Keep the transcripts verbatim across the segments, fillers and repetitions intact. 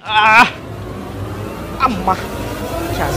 अम्मा क्या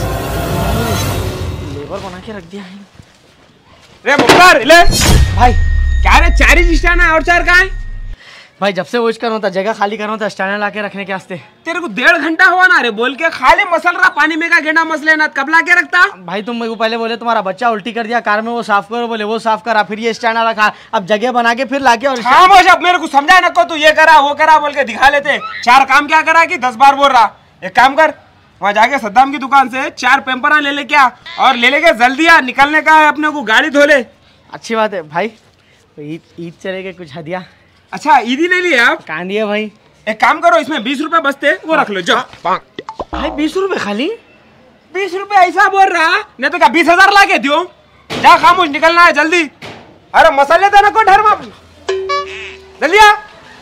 लेबर बना के रख दिया है। रे मुख्तार ले भाई क्या रे, चार ही स्टैंड है और चार कहाँ है? भाई जब से वो कर रहा था जगह खाली कर रहा था स्टैंड ला के रखने के वास्ते। तेरे को डेढ़ घंटा हुआ ना रे बोल के, खाली मसल रहा पानी में का गेंडा मसले ना, कब ला के रखता? भाई तुम मेरे को पहले बोले तुम्हारा बच्चा उल्टी कर दिया कार में, वो साफ करो, बोले वो साफ करा, फिर ये स्टैंड रखा, अब जगह बना के फिर लाके और खामोश। अब मेरे को समझा ना को तू ये करा वो करा बोल के दिखा लेते। चार काम क्या करा कि दस बार बोल रहा। एक काम कर, वहाँ जाके सद्दाम की दुकान से चार पेम्परा ले ले क्या, और ले लेके जल्दी आ, निकलने का है अपने को, गाड़ी धो ले। अच्छी बात है भाई। ईद ईद चलेगा कुछ हदिया। अच्छा ईदी नहीं लिया आप? कहाँ दिए भाई? एक काम करो, इसमें बीस रुपए बचते वो रख लो। जाओ भाई बीस रुपए खाली? बीस रुपए ऐसा बोल रहा, नहीं तो क्या बीस हजार ला के दियो। जा खामोश, निकलना है जल्दी। अरे मसाले देना को ढर में जल्दी आ।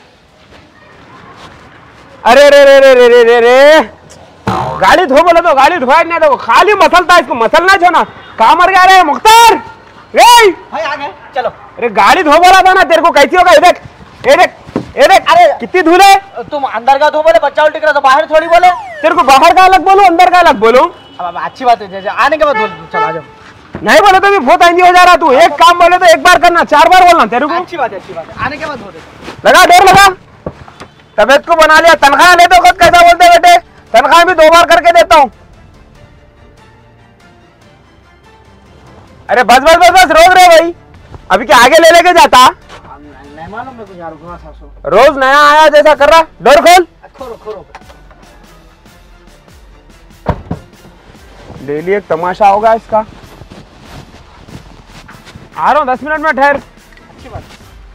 अरे रे रे रे रे रे रे रे गाड़ी धो बोले तो गाड़ी धोया नहीं, तो खाली मसलता, इसको मसलना छोना। कहाँ मर गया रे मुख्तार? रे भाई आ गए, चलो। अरे गाड़ी धो बोला था ना तेरे को, कैसी होगा? देख ये देख ये देख, अरे कितनी धूल है। तुम अंदर का धो बोले, बच्चा उल्टी करा तो बाहर थोड़ी बोले। तेरे को बाहर का अलग बोलूं अंदर का अलग बोलूं? अब अच्छी बात है, जैसे आने के बाद धो। चलो आ जाओ। नहीं बोले तो भी बहुत आंधी हो जा रहा तू। एक काम बोले तो एक बार करना, चार बार बोलना तेरे को। अच्छी बात है, अच्छी बात है, आने के बाद धो देते। लगा डर लगा, तबियत को बना लिया। तनख्वाह ले तो खुद कैसा बोलते बेटे, तनख्वाह भी दो बार करके देता हूँ। अरे बस बस बस बस रोक रहे भाई, अभी क्या आगे ले लेके जाता? नहीं मालूम मेरे को यार, रुकना था सो। रोज नया आया जैसा कर रहा। डोर खोल। खोलो खोलो। डेली एक तमाशा होगा इसका। आ रहा हूँ, दस मिनट में ठहर। अच्छी बात।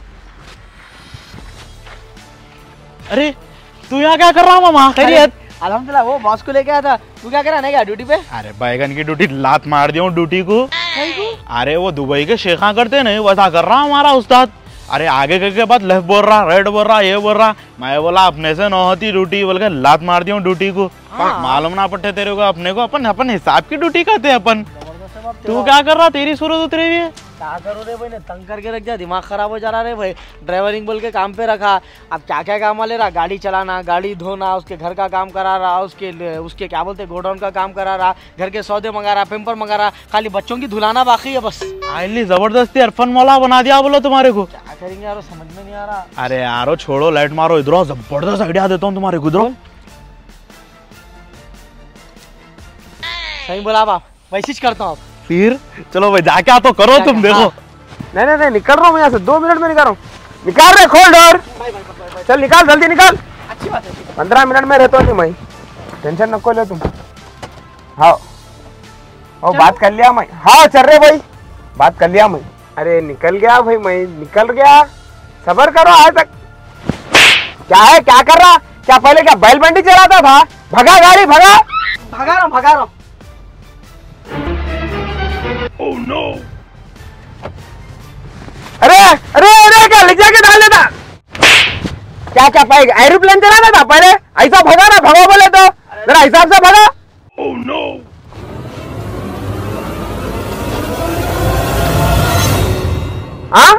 अरे तू यहाँ क्या कर रहा हूँ मामा? खैरियत? अल्हम्दुलिल्लाह। वो बॉस को लेके आया था, तू क्या कर रहा है? क्या ड्यूटी पे? अरे बैगन की ड्यूटी लात मार दिया हूँ ड्यूटी को। अरे वो दुबई के शेखा करते नहीं, वैसा कर रहा हमारा उस्ताद। अरे आगे के बाद लेफ्ट बोल रहा, राइट बोल रहा, ये बोल रहा। मैं बोला अपने से न होती ड्यूटी, बोल के लात मार दिया हूँ ड्यूटी को। मालूम ना पड़ते तेरे को, अपने को अपन अपन हिसाब की ड्यूटी करते हैं अपन। तू क्या कर रहा? तेरी सूरत उतरी हुई है। क्या करो रे भाई, ने तंग करके रख दिया, दिमाग खराब हो जा रहा है भाई। ड्राइवरिंग बोल के काम पे रखा, अब क्या क्या काम ले रहा, गाड़ी चलाना, गाड़ी धोना, उसके घर का काम करा रहा, उसके उसके क्या बोलते गोडाउन का काम करा रहा, घर के सौदे मंगा रहा, पेपर मंगा रहा, खाली बच्चों की धुलाना बाकी है बस। आइली जबरदस्ती अरफन मौला बना दिया बोलो तुम्हारे को। क्या करेंगे यार, समझ में नहीं आ रहा। अरे यारो छोड़ो, लाइट मारो, इधर जबरदस्त आइडिया देता हूँ तुम्हारे को। इधर सही बोला बाप, वैसे करता हूँ। फिर चलो भाई जाके आ तो करो तुम। देखो नहीं नहीं नहीं निकल रहा हूँ यहाँ से, दो मिनट में निकल रहा हूँ। निकाल रहे, खोल डोर। चल निकाल, जल्दी निकाल। अच्छी बात है, पंद्रह मिनट में रहता हूँ मैं, टेंशन नको ले तुम। हाँ और बात कर लिया मैं। हाँ चल रहे भाई, बात कर लिया मैं। अरे निकल गया भाई, मैं निकल गया। सबर करो, आज तक क्या है, क्या कर रहा? क्या पहले क्या बैल बंडी चलाता था? भगा गाड़ी, भगा। भगा रहा हूँ भगा रहा हूँ। Oh no! अरे अरे अरे क्या ले जाके डाल देता? क्या क्या पाएगा? एरोप्लेन चलाना था पहले, ऐसा भगा ना, भगा बोले तो जरा हिसाब से भगा। Oh no! हाँ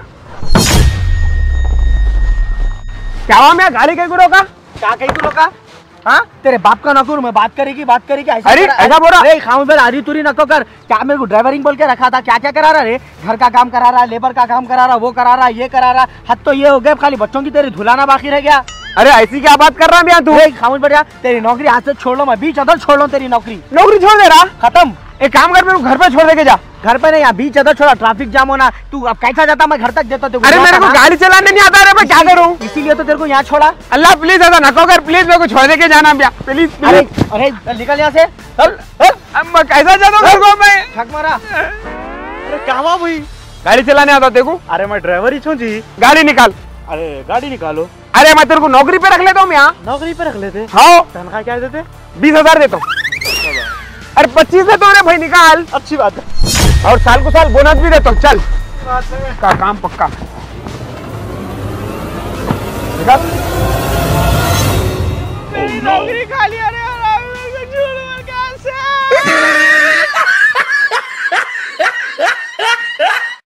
क्या हुआ? मैं गाड़ी कहीं गुड़ो का क्या कहीं गुड़ो का? हाँ तेरे बाप का नौकर मैं, बात करेगी बात करेगी ऐसा। अरे ऐसा बोल रहा? अरे खाऊं बेल आधी तुरी नको कर। क्या मेरे को ड्राइवरिंग बोल के रखा था? क्या क्या करा रहा रे? घर का काम करा रहा, लेबर का काम करा रहा, वो करा रहा, ये करा रहा। हद तो ये हो गया, खाली बच्चों की तेरी धुलाना बाकी रह गया। अरे ऐसी क्या बात कर रहा है तू? खामोश बैठ जा, तेरी नौकरी हाथ से छोड़ लो, मैं बीच अदर छोड़ लो तेरी नौकरी। नौकरी छोड़ दे रहा? खत्म। एक काम कर, मेरे को घर पे छोड़ दे के जा। घर पे नहीं, यहाँ बीच अदर छोड़ा, ट्रैफिक जाम होना। तू अब कैसा जाता? मैं घर तक देता। अरे मेरे को गाड़ी चलाने नहीं आता, मैं क्या करूँ? इसीलिए तो तेरे को यहाँ छोड़ा। अल्लाह प्लीज ऐसा नको कर, प्लीज मेरे को छोड़ दे के जाना भैया, प्लीज। अरे अरे निकल यहाँ से। कैसा जाता मैं? ठक मारा। अरे क्या हुआ भाई? गाड़ी चलाने आता तेरे को? अरे मैं ड्राइवर ही छू जी। गाड़ी निकाल। अरे गाड़ी निकालो। अरे मैं तेरे को नौकरी पे रख लेता हूँ यहाँ। नौकरी पे रख लेते? हाँ। तनख्वाह क्या देते? बीस हजार देता हूँ। अरे पच्चीस देता हूँ भाई, निकाल। अच्छी बात है। और साल को साल बोनस भी देता हूँ। चल का काम पक्का निकाल। नौकरी खा लिया रे।